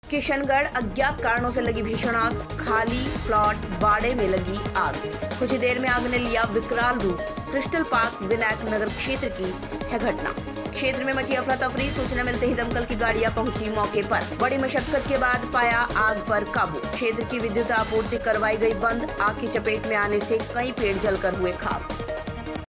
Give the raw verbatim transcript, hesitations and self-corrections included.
किशनगढ़ अज्ञात कारणों से लगी भीषण आग, खाली प्लॉट बाड़े में लगी आग। कुछ ही देर में आग ने लिया विकराल रूप। क्रिस्टल पार्क विनायक नगर क्षेत्र की है घटना। क्षेत्र में मची अफरा तफरी। सूचना मिलते ही दमकल की गाड़ियां पहुंची मौके पर। बड़ी मशक्कत के बाद पाया आग पर काबू। क्षेत्र की विद्युत आपूर्ति करवाई गई बंद। आग की चपेट में आने से कई पेड़ जलकर हुए खाक।